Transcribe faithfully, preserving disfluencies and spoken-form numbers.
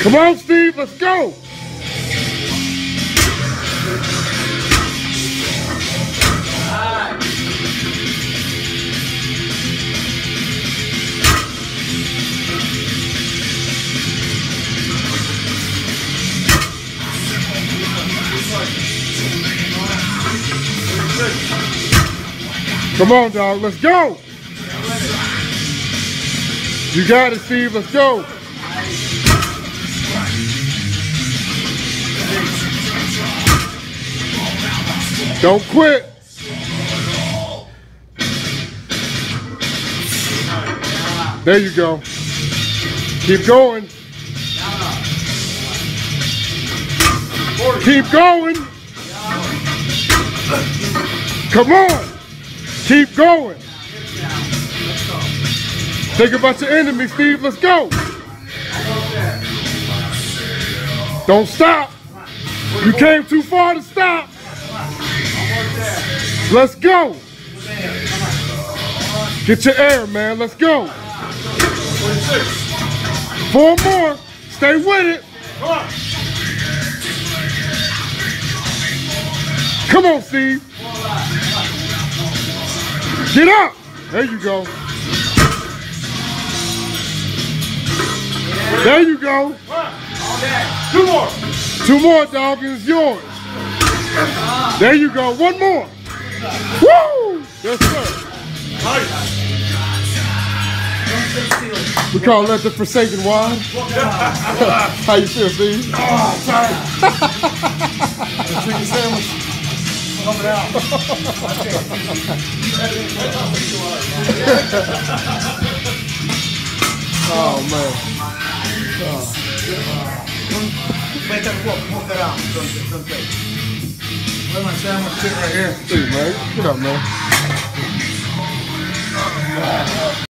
Come on, Steve, let's go. Come on, dog, let's go. You got it, Steve, let's go. Don't quit. There you go. Keep going. Keep going. Come on. Keep going. Think about your enemy, Steve. Let's go. Don't stop. You came too far to stop. Let's go. Get your air, man. Let's go. Four more. Stay with it. Come on, Steve. Get up. There you go. There you go. Two more. Two more, dog, and it's yours. There you go. One more. Woo! Yes, sir. We call that the Forsaken Wine. How you feel, Steve? Oh, sorry. The chicken sandwich. Coming out. Oh, man. Oh. Make that walk, walk it out. Don't, don't take. Where's my sandwich? Sit right here. Steve, man. Get up, man.